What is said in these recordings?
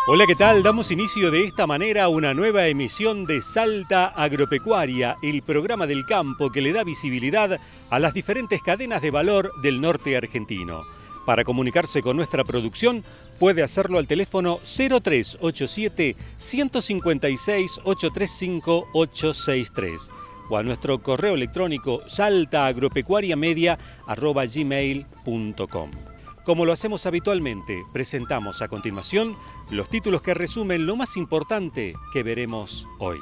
Hola, ¿qué tal? Damos inicio de esta manera a una nueva emisión de Salta Agropecuaria, el programa del campo que le da visibilidad a las diferentes cadenas de valor del norte argentino. Para comunicarse con nuestra producción puede hacerlo al teléfono 0387 156 835 863 o a nuestro correo electrónico saltaagropecuariamedia@gmail.com. Como lo hacemos habitualmente, presentamos a continuación los títulos que resumen lo más importante que veremos hoy.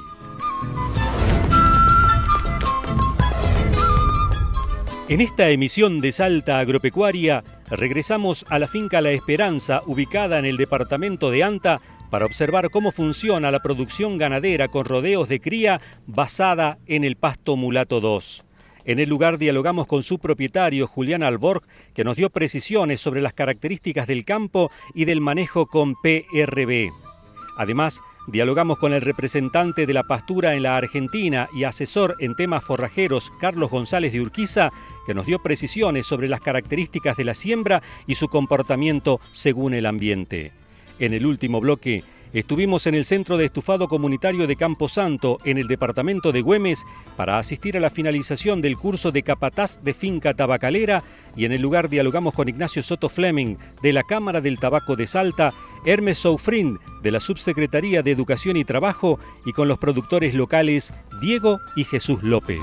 En esta emisión de Salta Agropecuaria, regresamos a la finca La Esperanza, ubicada en el departamento de Anta, para observar cómo funciona la producción ganadera con rodeos de cría basada en el pasto mulato 2. En el lugar dialogamos con su propietario, Julián Alborg, que nos dio precisiones sobre las características del campo y del manejo con PRB. Además, dialogamos con el representante de la pastura en la Argentina y asesor en temas forrajeros, Carlos González de Urquiza, que nos dio precisiones sobre las características de la siembra y su comportamiento según el ambiente. En el último bloque, estuvimos en el Centro de Estufado Comunitario de Campo Santo, en el departamento de Güemes, para asistir a la finalización del curso de capataz de finca tabacalera, y en el lugar dialogamos con Ignacio Soto Fleming, de la Cámara del Tabaco de Salta, Hermes Soufrin, de la Subsecretaría de Educación y Trabajo, y con los productores locales Diego y Jesús López.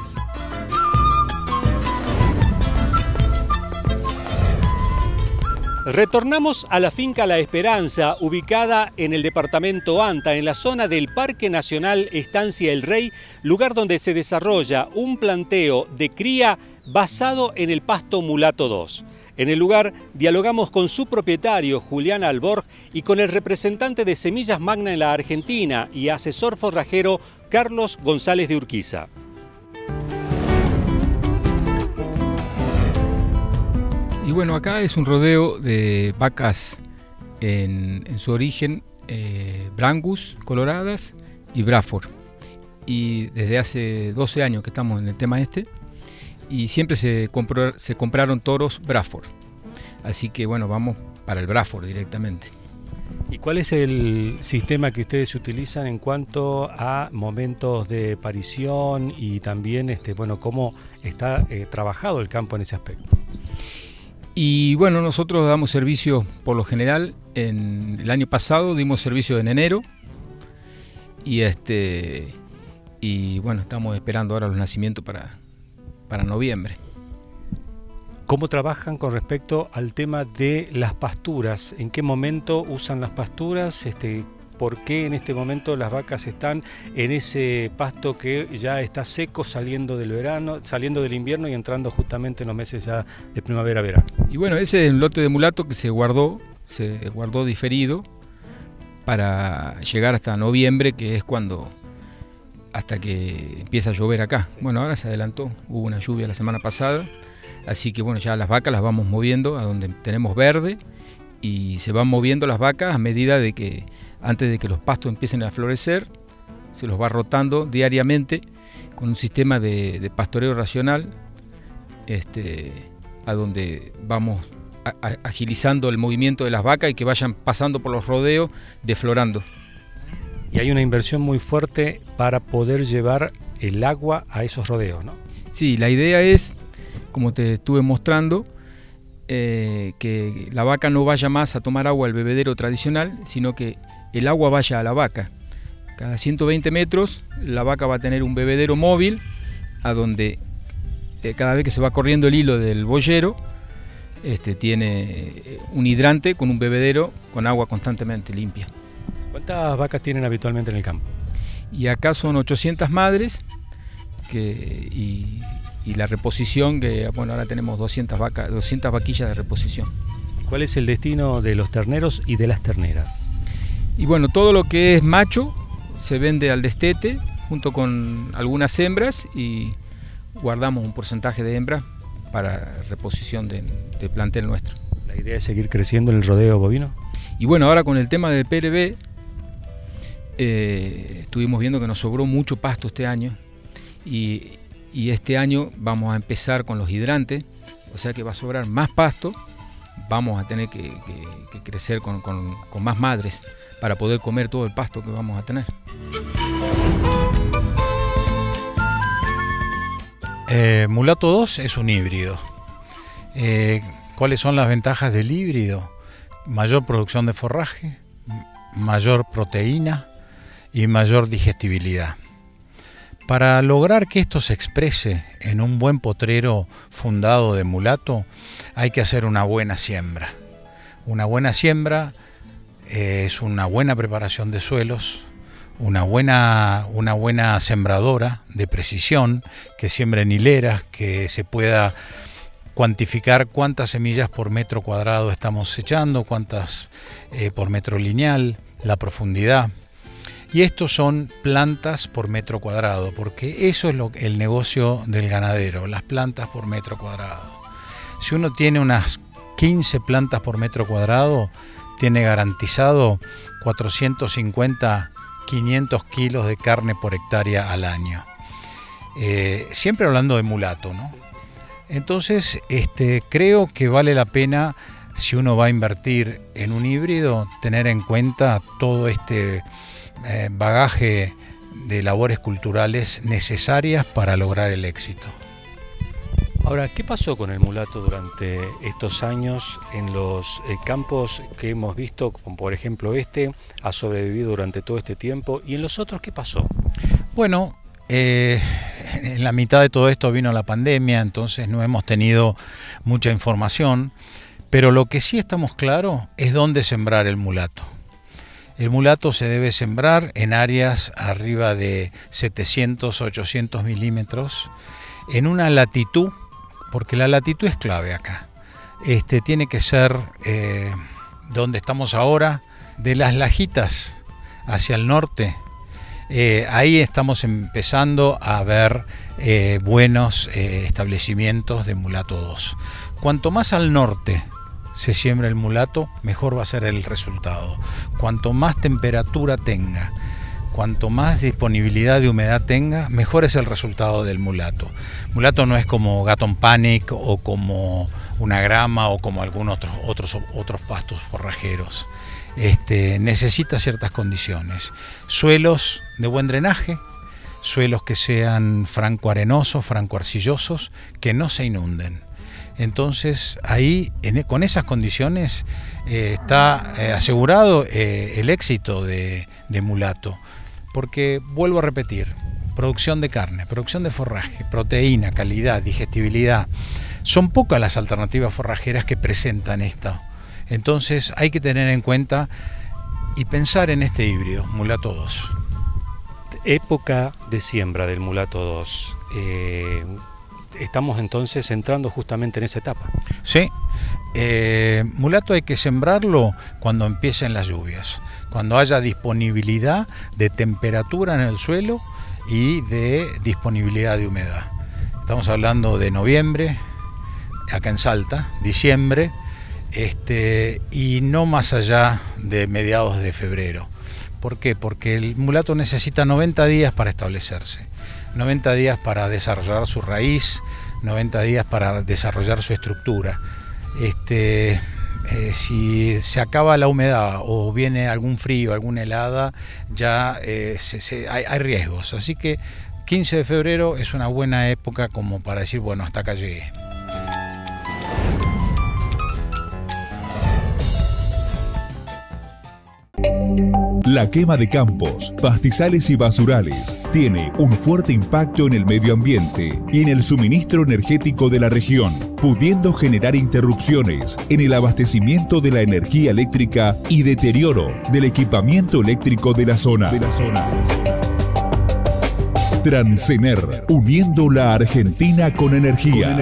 Retornamos a la finca La Esperanza, ubicada en el departamento Anta, en la zona del Parque Nacional Estancia El Rey, lugar donde se desarrolla un planteo de cría basado en el pasto mulato 2. En el lugar dialogamos con su propietario, Julián Alborg, y con el representante de Semillas Magna en la Argentina y asesor forrajero, Carlos González de Urquiza. Y bueno, acá es un rodeo de vacas en su origen, Brangus, coloradas y Braford. Y desde hace 12 años que estamos en el tema este, y siempre se compraron toros Braford. Así que bueno, vamos para el Braford directamente. ¿Y cuál es el sistema que ustedes utilizan en cuanto a momentos de parición y también cómo está trabajado el campo en ese aspecto? Y bueno, nosotros damos servicio por lo general. En el año pasado dimos servicio en enero y bueno, estamos esperando ahora los nacimientos para noviembre. ¿Cómo trabajan con respecto al tema de las pasturas? ¿En qué momento usan las pasturas? ¿Por qué en este momento las vacas están en ese pasto que ya está seco, saliendo del verano, saliendo del invierno y entrando justamente en los meses ya de primavera-verano? Y bueno, ese es un lote de mulato que se guardó diferido para llegar hasta noviembre, que es hasta que empieza a llover acá. Bueno, ahora se adelantó, hubo una lluvia la semana pasada, así que bueno, ya las vacas las vamos moviendo a donde tenemos verde, y se van moviendo las vacas a medida de que, antes de que los pastos empiecen a florecer, se los va rotando diariamente con un sistema de pastoreo racional, a donde vamos agilizando el movimiento de las vacas y que vayan pasando por los rodeos deflorando. Y hay una inversión muy fuerte para poder llevar el agua a esos rodeos, ¿no? Sí, la idea es, como te estuve mostrando, que la vaca no vaya más a tomar agua al bebedero tradicional, sino que el agua vaya a la vaca. Cada 120 metros la vaca va a tener un bebedero móvil, a donde cada vez que se va corriendo el hilo del boyero, tiene un hidrante con un bebedero con agua constantemente limpia. ¿Cuántas vacas tienen habitualmente en el campo? Y acá son 800 madres, y la reposición, que bueno, ahora tenemos 200 vaquillas de reposición. ¿Cuál es el destino de los terneros y de las terneras? Y bueno, todo lo que es macho se vende al destete junto con algunas hembras, y guardamos un porcentaje de hembras para reposición de plantel nuestro. ¿La idea es seguir creciendo en el rodeo bovino? Y bueno, ahora con el tema del PRB, estuvimos viendo que nos sobró mucho pasto este año, y este año vamos a empezar con los hidrantes, o sea que va a sobrar más pasto, vamos a tener que crecer con más madres para poder comer todo el pasto que vamos a tener. Mulato 2 es un híbrido. ¿Cuáles son las ventajas del híbrido? Mayor producción de forraje, mayor proteína y mayor digestibilidad. Para lograr que esto se exprese en un buen potrero fundado de mulato, hay que hacer una buena siembra. Una buena siembra es una buena preparación de suelos, una buena sembradora de precisión, que siembre en hileras, que se pueda cuantificar cuántas semillas por metro cuadrado estamos echando, cuántas por metro lineal, la profundidad. Y estos son plantas por metro cuadrado, porque eso es el negocio del ganadero, las plantas por metro cuadrado. Si uno tiene unas 15 plantas por metro cuadrado, tiene garantizado 450, 500 kilos de carne por hectárea al año. Siempre hablando de mulato, ¿no? Entonces, creo que vale la pena, si uno va a invertir en un híbrido, tener en cuenta todo este bagaje de labores culturales necesarias para lograr el éxito. Ahora, ¿qué pasó con el mulato durante estos años en los campos que hemos visto, como por ejemplo ha sobrevivido durante todo este tiempo, y en los otros qué pasó? Bueno, en la mitad de todo esto vino la pandemia, entonces no hemos tenido mucha información, pero lo que sí estamos claros es dónde sembrar el mulato. El mulato se debe sembrar en áreas arriba de 700, 800 milímetros, en una latitud, porque la latitud es clave acá. Tiene que ser donde estamos ahora, de las Lajitas hacia el norte. Ahí estamos empezando a ver buenos establecimientos de mulato 2. Cuanto más al norte se siembra el mulato, mejor va a ser el resultado. Cuanto más temperatura tenga, cuanto más disponibilidad de humedad tenga, mejor es el resultado del mulato. Mulato no es como Gatton Panic o como una grama o como algunos otros pastos forrajeros. Necesita ciertas condiciones. Suelos de buen drenaje, suelos que sean franco-arenosos, franco-arcillosos, que no se inunden. Entonces ahí, con esas condiciones, está asegurado el éxito de mulato. Porque, vuelvo a repetir, producción de carne, producción de forraje, proteína, calidad, digestibilidad. Son pocas las alternativas forrajeras que presentan esto. Entonces hay que tener en cuenta y pensar en este híbrido, mulato 2. Época de siembra del mulato 2. Estamos entonces entrando justamente en esa etapa. Sí, mulato hay que sembrarlo cuando empiecen las lluvias, cuando haya disponibilidad de temperatura en el suelo y de disponibilidad de humedad. Estamos hablando de noviembre, acá en Salta, diciembre, y no más allá de mediados de febrero. ¿Por qué? Porque el mulato necesita 90 días para establecerse, 90 días para desarrollar su raíz, 90 días para desarrollar su estructura. Si se acaba la humedad o viene algún frío, alguna helada, ya hay riesgos. Así que 15 de febrero es una buena época como para decir, bueno, hasta acá llegué. La quema de campos, pastizales y basurales tiene un fuerte impacto en el medio ambiente y en el suministro energético de la región, pudiendo generar interrupciones en el abastecimiento de la energía eléctrica y deterioro del equipamiento eléctrico de la zona. Transener, uniendo la Argentina con energía.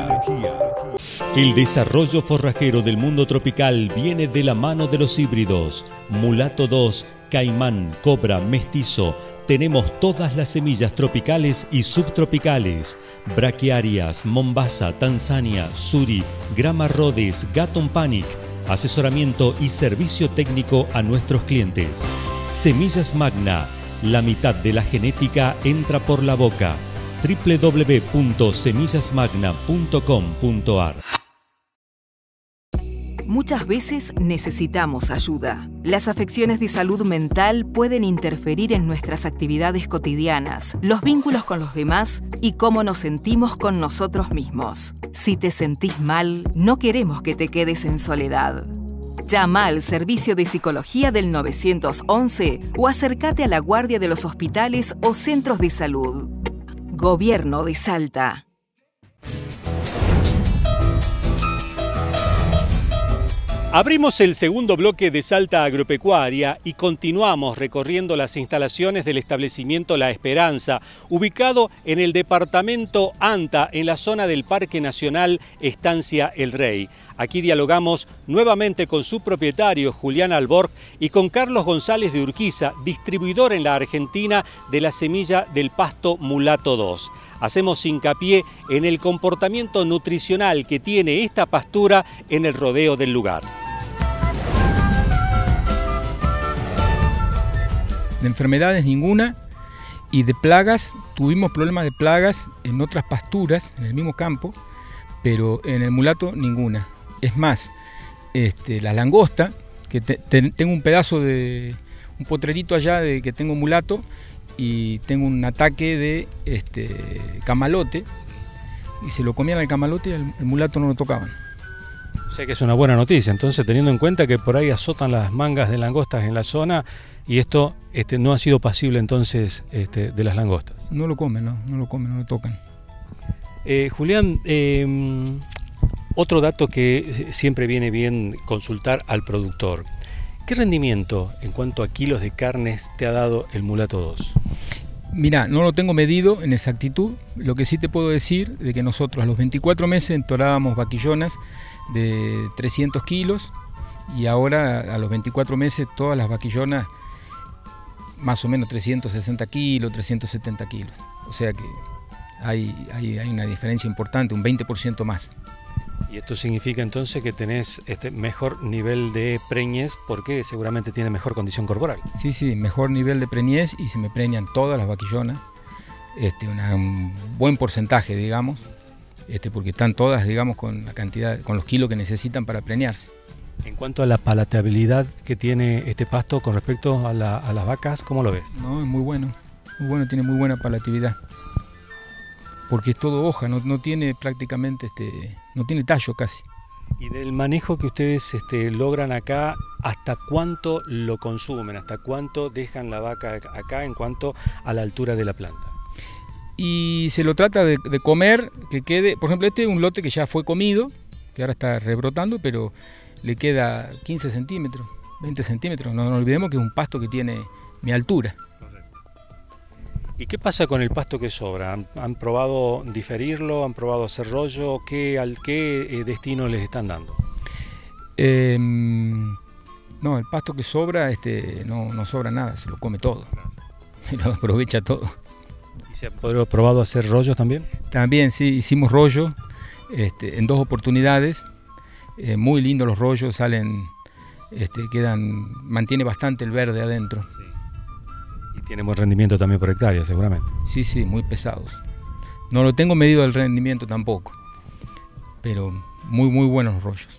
El desarrollo forrajero del mundo tropical viene de la mano de los híbridos. Mulato 2, Caimán, Cobra, Mestizo. Tenemos todas las semillas tropicales y subtropicales. Braquiarias, Mombasa, Tanzania, Suri, Grama Rhodes, Gatton Panic. Asesoramiento y servicio técnico a nuestros clientes. Semillas Magna. La mitad de la genética entra por la boca. www.semillasmagna.com.ar Muchas veces necesitamos ayuda. Las afecciones de salud mental pueden interferir en nuestras actividades cotidianas, los vínculos con los demás y cómo nos sentimos con nosotros mismos. Si te sentís mal, no queremos que te quedes en soledad. Llama al servicio de psicología del 911 o acércate a la guardia de los hospitales o centros de salud. Gobierno de Salta. Abrimos el segundo bloque de Salta Agropecuaria y continuamos recorriendo las instalaciones del establecimiento La Esperanza, ubicado en el departamento Anta, en la zona del Parque Nacional Estancia El Rey. Aquí dialogamos nuevamente con su propietario, Julián Alborg, y con Carlos González de Urquiza, distribuidor en la Argentina de la semilla del pasto Mulato 2. Hacemos hincapié en el comportamiento nutricional que tiene esta pastura en el rodeo del lugar. De enfermedades ninguna, y de plagas, tuvimos problemas de plagas en otras pasturas, en el mismo campo, pero en el mulato ninguna. Es más, la langosta, que tengo un pedazo de un potrerito allá de que tengo mulato, y tengo un ataque de camalote, y se lo comían al camalote y el mulato no lo tocaban. O sea que es una buena noticia, entonces, teniendo en cuenta que por ahí azotan las mangas de langostas en la zona, y esto no ha sido pasible entonces de las langostas. No lo comen, no lo comen, no lo tocan. Julián, otro dato que siempre viene bien consultar al productor. ¿Qué rendimiento en cuanto a kilos de carnes te ha dado el Mulato 2? Mirá, no lo tengo medido en exactitud. Lo que sí te puedo decir de que nosotros a los 24 meses entorábamos vaquillonas de 300 kilos y ahora a los 24 meses todas las vaquillonas más o menos 360 kilos, 370 kilos. O sea que hay una diferencia importante, un 20% más. Y esto significa entonces que tenés mejor nivel de preñez porque seguramente tiene mejor condición corporal. Sí, mejor nivel de preñez y se me preñan todas las vaquillonas, un buen porcentaje, digamos, porque están todas, digamos, con la cantidad, con los kilos que necesitan para preñarse. En cuanto a la palatabilidad que tiene este pasto con respecto a las vacas, ¿cómo lo ves? No, es muy bueno, tiene muy buena palatabilidad. Porque es todo hoja, no tiene prácticamente, no tiene tallo casi. Y del manejo que ustedes logran acá, ¿hasta cuánto lo consumen? ¿Hasta cuánto dejan la vaca acá en cuanto a la altura de la planta? Y se lo trata de comer, que quede, por ejemplo, este es un lote que ya fue comido, que ahora está rebrotando, pero le queda 15 centímetros, 20 centímetros. No olvidemos que es un pasto que tiene mi altura. ¿Y qué pasa con el pasto que sobra? ¿Han probado diferirlo? ¿Han probado hacer rollo? ¿Qué destino les están dando? No, el pasto que sobra no sobra nada, se lo come todo, se lo aprovecha todo. ¿Y se ha probado hacer rollos también? También sí, hicimos rollo en 2 oportunidades, muy lindos los rollos, salen, mantiene bastante el verde adentro. Tiene buen rendimiento también por hectárea, seguramente. Sí, muy pesados. No lo tengo medido el rendimiento tampoco, pero muy buenos los rollos.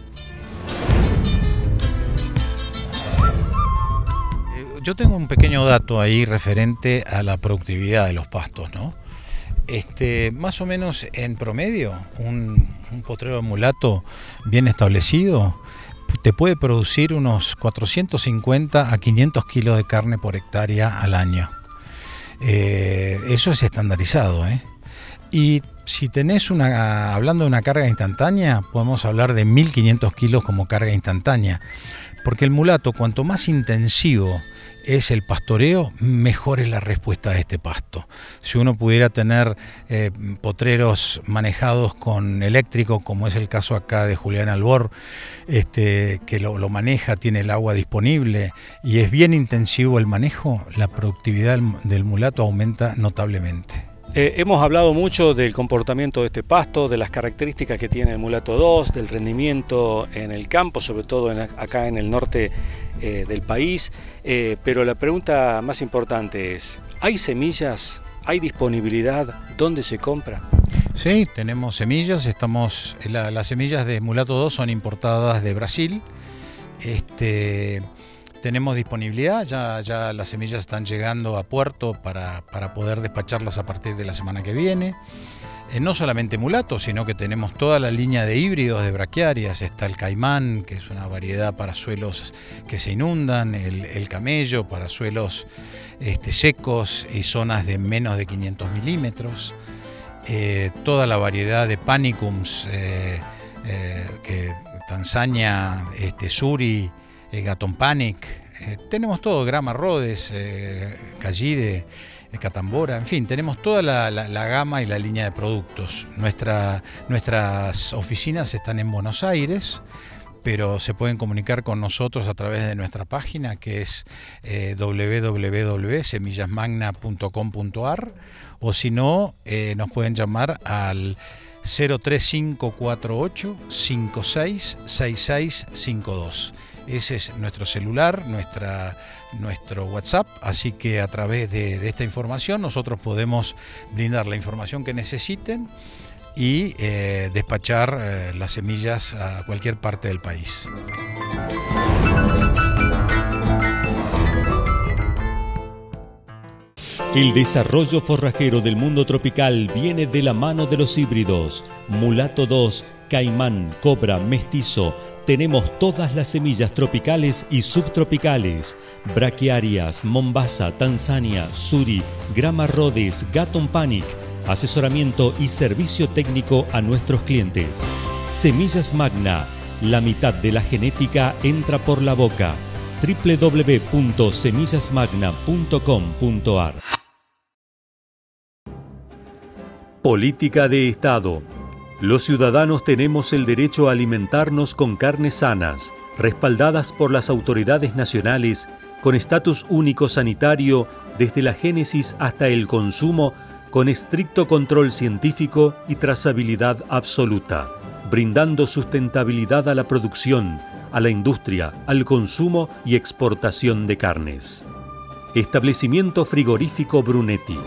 Yo tengo un pequeño dato ahí referente a la productividad de los pastos, ¿no? Más o menos en promedio, un potrero de mulato bien establecido te puede producir unos 450 a 500 kilos de carne por hectárea al año. Eso es estandarizado, ¿eh? Y si tenés hablando de una carga instantánea, podemos hablar de 1500 kilos como carga instantánea, porque el mulato, cuanto más intensivo es el pastoreo, mejor es la respuesta de este pasto. Si uno pudiera tener potreros manejados con eléctrico, como es el caso acá de Julián Alborg, que lo maneja, tiene el agua disponible y es bien intensivo el manejo, la productividad del mulato aumenta notablemente. Hemos hablado mucho del comportamiento de este pasto, de las características que tiene el Mulato 2, del rendimiento en el campo, sobre todo acá en el norte del país, pero la pregunta más importante es, ¿hay semillas? ¿Hay disponibilidad? ¿Dónde se compra? Sí, tenemos semillas, las semillas de Mulato 2 son importadas de Brasil. Tenemos disponibilidad, ya las semillas están llegando a puerto para poder despacharlas a partir de la semana que viene. No solamente Mulato, sino que tenemos toda la línea de híbridos de braquiarias. Está el Caimán, que es una variedad para suelos que se inundan, el Camello para suelos secos y zonas de menos de 500 milímetros. Toda la variedad de Panicums, que Tanzania, Suri, Gatton Panic, tenemos todo, Grama Rhodes, Callide, Catambora, en fin, tenemos toda la gama y la línea de productos. Nuestras oficinas están en Buenos Aires, pero se pueden comunicar con nosotros a través de nuestra página, que es www.semillasmagna.com.ar, o si no, nos pueden llamar al 03548 566652. Ese es nuestro celular, nuestro WhatsApp, así que a través de esta información nosotros podemos brindar la información que necesiten y despachar las semillas a cualquier parte del país. El desarrollo forrajero del mundo tropical viene de la mano de los híbridos. Mulato 2, Caimán, Cobra, Mestizo. Tenemos todas las semillas tropicales y subtropicales. Braquiarias, Mombasa, Tanzania, Suri, Grama Rhodes, Gatton Panic. Asesoramiento y servicio técnico a nuestros clientes. Semillas Magna. La mitad de la genética entra por la boca. www.semillasmagna.com.ar. Política de Estado. Los ciudadanos tenemos el derecho a alimentarnos con carnes sanas, respaldadas por las autoridades nacionales, con estatus único sanitario desde la génesis hasta el consumo, con estricto control científico y trazabilidad absoluta, brindando sustentabilidad a la producción, a la industria, al consumo y exportación de carnes. Establecimiento Frigorífico Brunetti.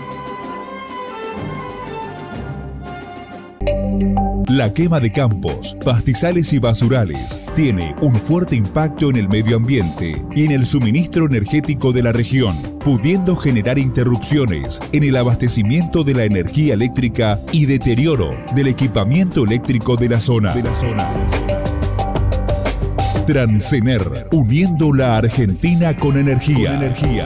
La quema de campos, pastizales y basurales tiene un fuerte impacto en el medio ambiente y en el suministro energético de la región, pudiendo generar interrupciones en el abastecimiento de la energía eléctrica y deterioro del equipamiento eléctrico de la zona. Transener, uniendo la Argentina con energía.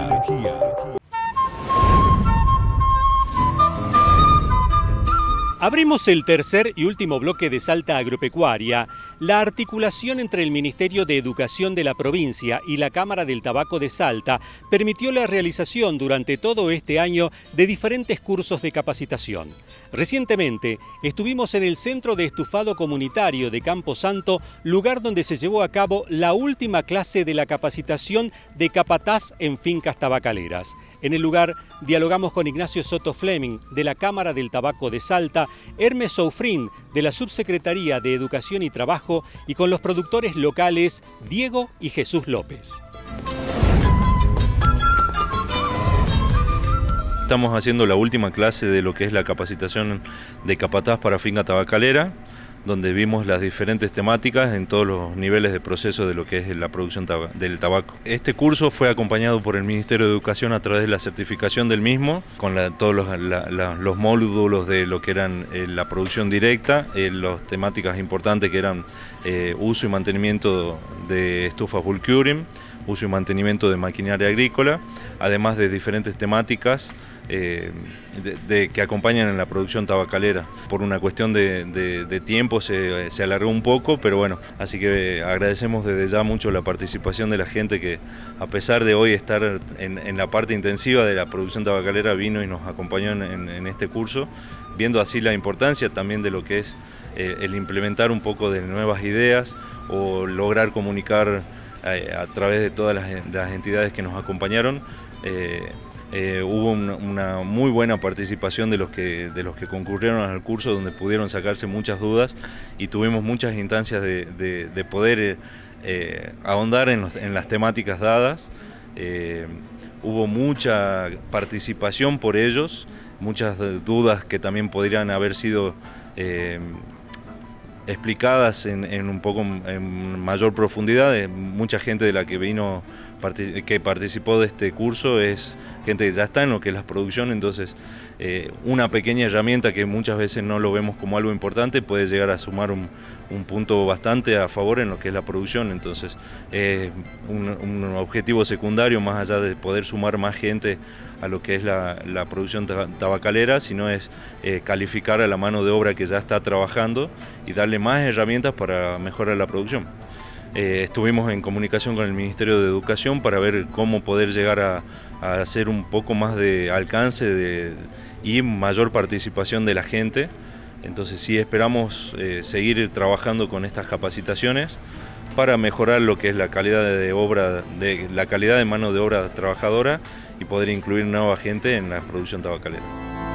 Abrimos el tercer y último bloque de Salta Agropecuaria. La articulación entre el Ministerio de Educación de la provincia y la Cámara del Tabaco de Salta permitió la realización durante todo este año de diferentes cursos de capacitación. Recientemente estuvimos en el Centro de Estufado Comunitario de Campo Santo, lugar donde se llevó a cabo la última clase de la capacitación de capataz en fincas tabacaleras. En el lugar dialogamos con Ignacio Soto Fleming, de la Cámara del Tabaco de Salta, Hermes Soufrín, de la Subsecretaría de Educación y Trabajo, y con los productores locales Diego y Jesús López. Estamos haciendo la última clase de lo que es la capacitación de capataz para finca tabacalera, donde vimos las diferentes temáticas en todos los niveles de proceso de lo que es la producción del tabaco. Este curso fue acompañado por el Ministerio de Educación a través de la certificación del mismo, con todos los módulos de lo que eran la producción directa, las temáticas importantes que eran uso y mantenimiento de estufas bulk curing, uso y mantenimiento de maquinaria agrícola, además de diferentes temáticas que acompañan en la producción tabacalera. Por una cuestión de tiempo se alargó un poco, pero bueno, así que agradecemos desde ya mucho la participación de la gente que, a pesar de hoy estar en la parte intensiva de la producción tabacalera, vino y nos acompañó en este curso, viendo así la importancia también de lo que es el implementar un poco de nuevas ideas o lograr comunicar a través de todas las entidades que nos acompañaron. Hubo una muy buena participación de los que concurrieron al curso, donde pudieron sacarse muchas dudas y tuvimos muchas instancias de poder ahondar en las temáticas dadas. Hubo mucha participación por ellos muchas dudas que también podrían haber sido explicadas en un poco en mayor profundidad. Mucha gente de la que vino, que participó de este curso es gente que ya está en lo que es la producción, entonces una pequeña herramienta que muchas veces no lo vemos como algo importante puede llegar a sumar un punto bastante a favor en lo que es la producción. Entonces un objetivo secundario, más allá de poder sumar más gente a lo que es la producción tabacalera, sino es calificar a la mano de obra que ya está trabajando y darle más herramientas para mejorar la producción. Estuvimos en comunicación con el Ministerio de Educación para ver cómo poder llegar a hacer un poco más de alcance y mayor participación de la gente. Entonces sí esperamos seguir trabajando con estas capacitaciones para mejorar lo que es la calidad de obra, la calidad de mano de obra trabajadora y poder incluir nueva gente en la producción tabacalera.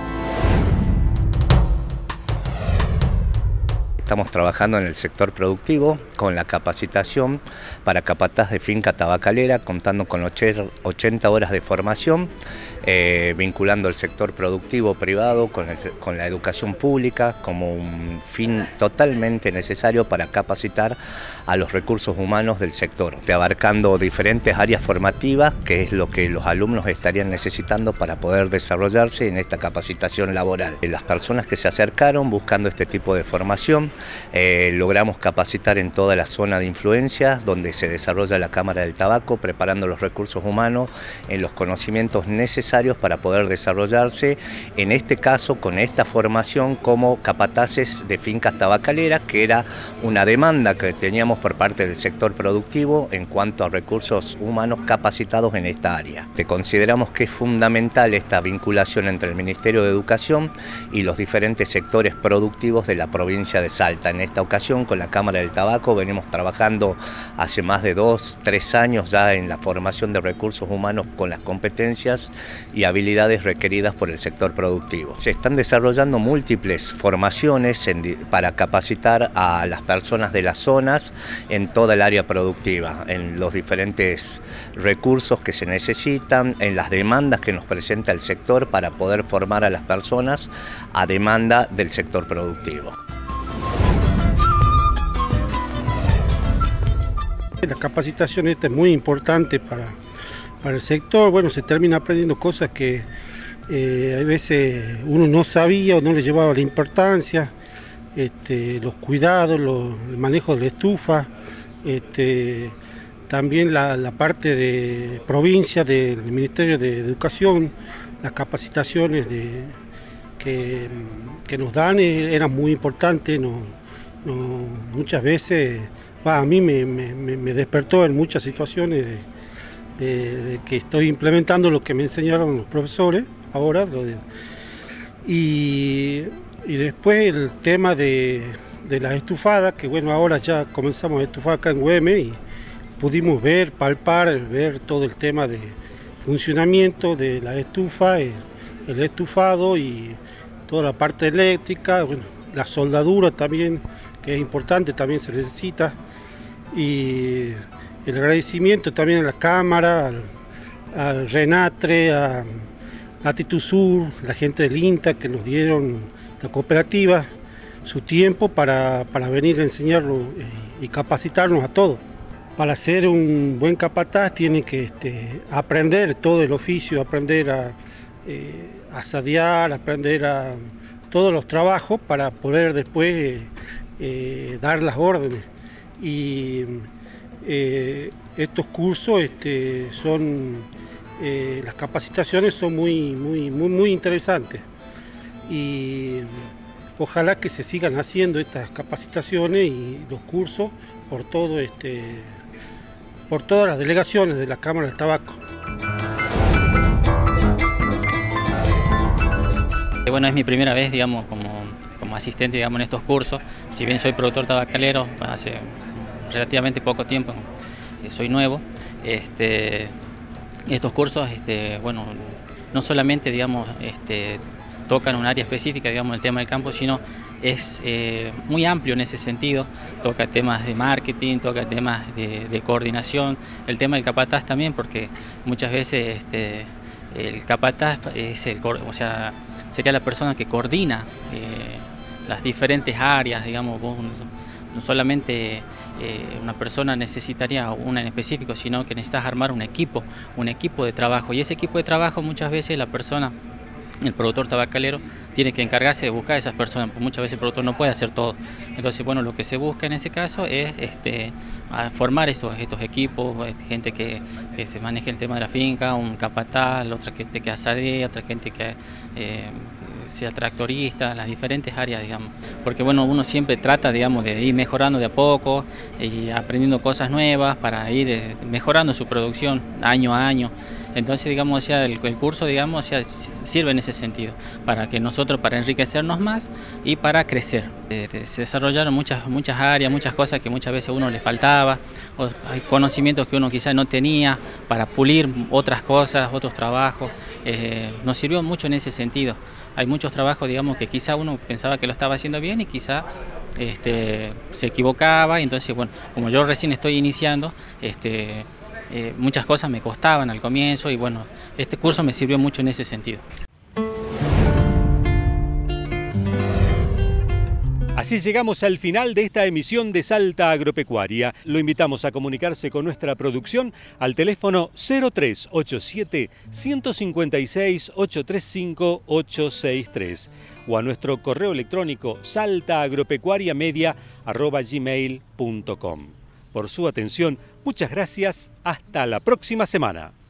Estamos trabajando en el sector productivo con la capacitación para capataz de finca tabacalera, contando con 80 horas de formación, vinculando el sector productivo privado con la educación pública como un fin totalmente necesario para capacitar a los recursos humanos del sector, abarcando diferentes áreas formativas, que es lo que los alumnos estarían necesitando para poder desarrollarse en esta capacitación laboral. Las personas que se acercaron buscando este tipo de formación, logramos capacitar en toda la zona de influencia donde se desarrolla la Cámara del Tabaco, preparando los recursos humanos en los conocimientos necesarios para poder desarrollarse, en este caso con esta formación como capataces de fincas tabacaleras, que era una demanda que teníamos por parte del sector productivo en cuanto a recursos humanos capacitados en esta área. Consideramos que es fundamental esta vinculación entre el Ministerio de Educación y los diferentes sectores productivos de la provincia de Salta. En esta ocasión con la Cámara del Tabaco venimos trabajando hace más de 2-3 años ya en la formación de recursos humanos con las competencias y habilidades requeridas por el sector productivo. Se están desarrollando múltiples formaciones para capacitar a las personas de las zonas en toda el área productiva, en los diferentes recursos que se necesitan, en las demandas que nos presenta el sector para poder formar a las personas a demanda del sector productivo. La capacitación esta es muy importante para el sector. Bueno, se termina aprendiendo cosas que a veces uno no sabía o no le llevaba la importancia, los cuidados, el manejo de la estufa, también la parte de provincia del Ministerio de Educación, las capacitaciones que nos dan eran muy importantes. Muchas veces a mí me despertó en muchas situaciones de que estoy implementando lo que me enseñaron los profesores ahora. Y después el tema de las estufadas, que bueno, ahora ya comenzamos a estufar acá en Güemes y pudimos ver, palpar, ver todo el tema de funcionamiento de la estufa, el estufado y toda la parte eléctrica, bueno, la soldadura también, que es importante, también se necesita. Y el agradecimiento también a la Cámara, al Renatre, a Atitusur, la gente del INTA que nos dieron, la cooperativa, su tiempo para venir a enseñarlo y capacitarnos a todos. Para ser un buen capataz tiene que aprender todo el oficio, aprender a asadiar, aprender a todos los trabajos para poder después dar las órdenes. Y estos cursos las capacitaciones son muy interesantes y ojalá que se sigan haciendo estas capacitaciones y los cursos por todas las delegaciones de la Cámara del Tabaco. Bueno, es mi primera vez, digamos, como asistente, digamos, en estos cursos. Si bien soy productor tabacalero, hace relativamente poco tiempo, soy nuevo. Estos cursos, bueno, no solamente, digamos, tocan un área específica, digamos, el tema del campo, sino es muy amplio en ese sentido. Toca temas de marketing, toca temas de coordinación, el tema del capataz también, porque muchas veces el capataz es sería la persona que coordina las diferentes áreas, digamos, vos no solamente una persona necesitaría una en específico, sino que necesitas armar un equipo de trabajo, y ese equipo de trabajo muchas veces la persona, el productor tabacalero, tiene que encargarse de buscar a esas personas, porque muchas veces el productor no puede hacer todo. Entonces, bueno, lo que se busca en ese caso es formar estos equipos, gente que se maneje el tema de la finca, un capataz, otra gente que asadea, otra gente que sea tractorista, las diferentes áreas, digamos. Porque bueno, uno siempre trata, digamos, de ir mejorando de a poco y aprendiendo cosas nuevas para ir mejorando su producción año a año. Entonces, digamos, o sea, el curso, digamos, o sea, sirve en ese sentido, para que nosotros, para enriquecernos más y para crecer. Se desarrollaron muchas áreas, muchas cosas que muchas veces a uno le faltaba, o hay conocimientos que uno quizás no tenía para pulir otras cosas, otros trabajos. Nos sirvió mucho en ese sentido. Hay muchos trabajos, digamos, que quizá uno pensaba que lo estaba haciendo bien y quizá se equivocaba. Y entonces, bueno, como yo recién estoy iniciando, muchas cosas me costaban al comienzo y bueno, este curso me sirvió mucho en ese sentido. Así llegamos al final de esta emisión de Salta Agropecuaria. Lo invitamos a comunicarse con nuestra producción al teléfono 0387 156 835 863 o a nuestro correo electrónico saltaagropecuariamedia@gmail.com. Por su atención, muchas gracias. Hasta la próxima semana.